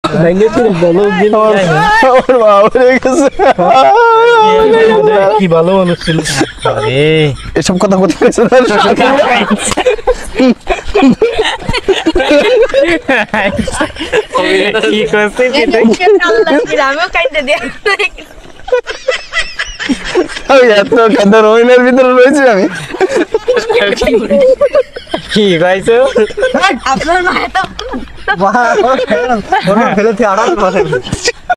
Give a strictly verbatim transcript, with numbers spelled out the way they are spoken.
কি ভালো মানুষ ছিল এসব কথা বলতেছে কি করছে এত কাদার মহিলার ভিতরে রয়েছে আমি কি গাইছো আপনার মায়ের তো ফেলে আড়াল